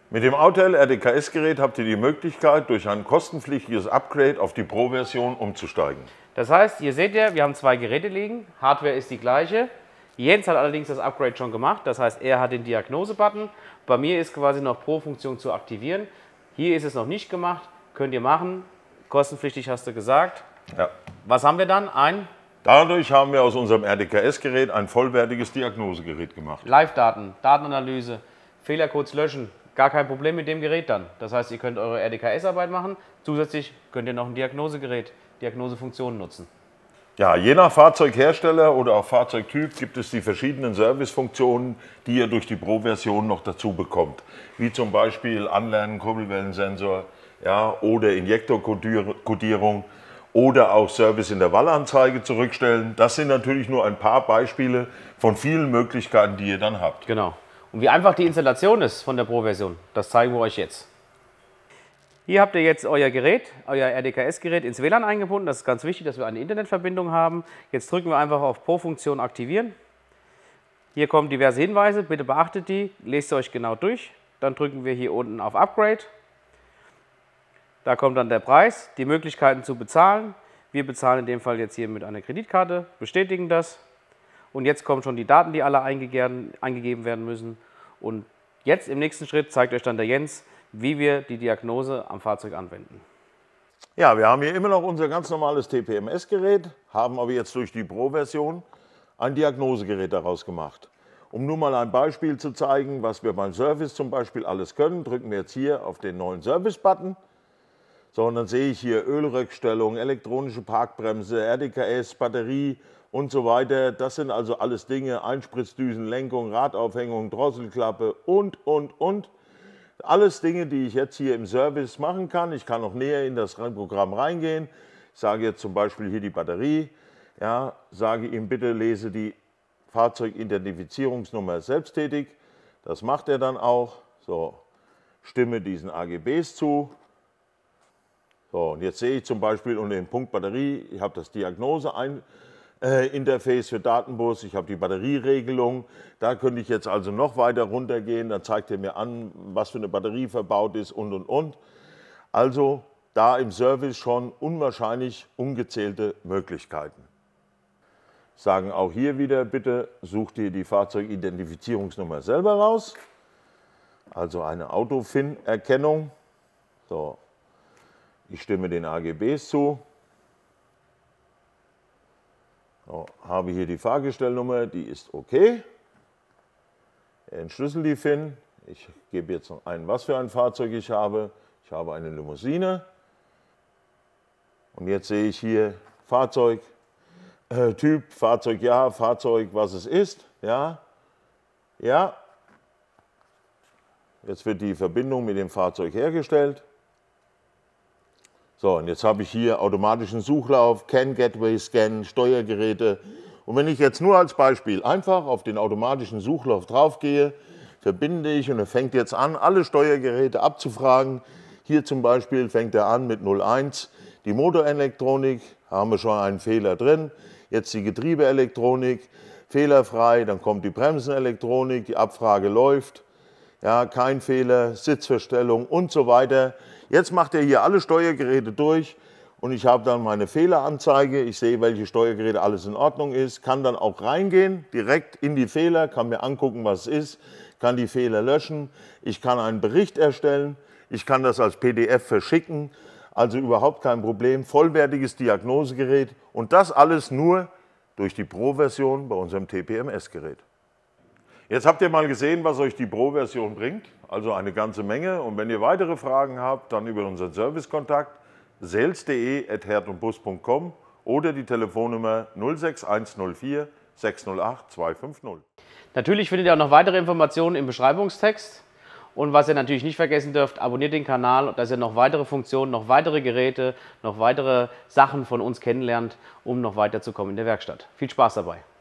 Mit dem Autel RDKS-Gerät habt ihr die Möglichkeit, durch ein kostenpflichtiges Upgrade auf die Pro-Version umzusteigen. Das heißt, ihr seht ja, wir haben zwei Geräte liegen, Hardware ist die gleiche. Jens hat allerdings das Upgrade schon gemacht, das heißt, er hat den Diagnose-Button. Bei mir ist quasi noch Pro-Funktion zu aktivieren. Hier ist es noch nicht gemacht, könnt ihr machen. Kostenpflichtig hast du gesagt. Ja. Was haben wir dann? Dadurch haben wir aus unserem RDKS-Gerät ein vollwertiges Diagnosegerät gemacht. Live-Daten, Datenanalyse, Fehlercodes löschen. Gar kein Problem mit dem Gerät dann. Das heißt, ihr könnt eure RDKS-Arbeit machen. Zusätzlich könnt ihr noch ein Diagnosegerät, Diagnosefunktionen nutzen. Ja, je nach Fahrzeughersteller oder auch Fahrzeugtyp gibt es die verschiedenen Servicefunktionen, die ihr durch die Pro-Version noch dazu bekommt. Wie zum Beispiel Anlernen, Kurbelwellensensor, ja, oder Injektorkodierung oder auch Service-Intervallanzeige zurückstellen. Das sind natürlich nur ein paar Beispiele von vielen Möglichkeiten, die ihr dann habt. Genau. Und wie einfach die Installation ist von der Pro-Version, das zeigen wir euch jetzt. Hier habt ihr jetzt euer Gerät, euer RDKS-Gerät ins WLAN eingebunden. Das ist ganz wichtig, dass wir eine Internetverbindung haben. Jetzt drücken wir einfach auf Pro-Funktion aktivieren. Hier kommen diverse Hinweise, bitte beachtet die, lest sie euch genau durch. Dann drücken wir hier unten auf Upgrade. Da kommt dann der Preis, die Möglichkeiten zu bezahlen. Wir bezahlen in dem Fall jetzt hier mit einer Kreditkarte, bestätigen das. Und jetzt kommen schon die Daten, die alle eingegeben werden müssen. Und jetzt im nächsten Schritt zeigt euch dann der Jens, wie wir die Diagnose am Fahrzeug anwenden. Ja, wir haben hier immer noch unser ganz normales TPMS-Gerät, haben aber jetzt durch die Pro-Version ein Diagnosegerät daraus gemacht. Um nur mal ein Beispiel zu zeigen, was wir beim Service zum Beispiel alles können, drücken wir jetzt hier auf den neuen Service-Button. So, und dann sehe ich hier Ölrückstellung, elektronische Parkbremse, RDKS, Batterie und so weiter. Das sind also alles Dinge, Einspritzdüsen, Lenkung, Radaufhängung, Drosselklappe und. Alles Dinge, die ich jetzt hier im Service machen kann. Ich kann noch näher in das Programm reingehen. Ich sage jetzt zum Beispiel hier die Batterie. Ja, sage ihm bitte, lese die Fahrzeugidentifizierungsnummer selbsttätig. Das macht er dann auch. So, stimme diesen AGBs zu. So, und jetzt sehe ich zum Beispiel unter dem Punkt Batterie, ich habe das Diagnose-Interface für Datenbus, ich habe die Batterieregelung. Da könnte ich jetzt also noch weiter runtergehen, dann zeigt er mir an, was für eine Batterie verbaut ist und. Also da im Service schon unwahrscheinlich ungezählte Möglichkeiten. Sagen auch hier wieder, bitte such dir die Fahrzeugidentifizierungsnummer selber raus. Also eine Auto-FIN-Erkennung. So. Ich stimme den AGBs zu. So, habe hier die Fahrgestellnummer, die ist okay. Entschlüssel die FIN. Ich gebe jetzt noch ein, was für ein Fahrzeug ich habe. Ich habe eine Limousine. Und jetzt sehe ich hier Fahrzeug, Typ, Fahrzeug ja, Fahrzeug, was es ist. Ja. Jetzt wird die Verbindung mit dem Fahrzeug hergestellt. So, und jetzt habe ich hier automatischen Suchlauf, CAN Gateway Scan, Steuergeräte. Und wenn ich jetzt nur als Beispiel einfach auf den automatischen Suchlauf draufgehe, verbinde ich und er fängt jetzt an, alle Steuergeräte abzufragen. Hier zum Beispiel fängt er an mit 01, die Motorelektronik, haben wir schon einen Fehler drin. Jetzt die Getriebeelektronik, fehlerfrei, dann kommt die Bremsenelektronik, die Abfrage läuft. Ja, kein Fehler, Sitzverstellung und so weiter. Jetzt macht er hier alle Steuergeräte durch und ich habe dann meine Fehleranzeige. Ich sehe, welche Steuergeräte alles in Ordnung ist, kann dann auch reingehen, direkt in die Fehler, kann mir angucken, was es ist, kann die Fehler löschen. Ich kann einen Bericht erstellen, ich kann das als PDF verschicken, also überhaupt kein Problem. Vollwertiges Diagnosegerät und das alles nur durch die Pro-Version bei unserem TPMS-Gerät. Jetzt habt ihr mal gesehen, was euch die Pro-Version bringt, also eine ganze Menge. Und wenn ihr weitere Fragen habt, dann über unseren Servicekontakt sales.de@herdundbus.com oder die Telefonnummer 06104 608 250. Natürlich findet ihr auch noch weitere Informationen im Beschreibungstext. Und was ihr natürlich nicht vergessen dürft, abonniert den Kanal, dass ihr noch weitere Funktionen, noch weitere Geräte, noch weitere Sachen von uns kennenlernt, um noch weiterzukommen in der Werkstatt. Viel Spaß dabei!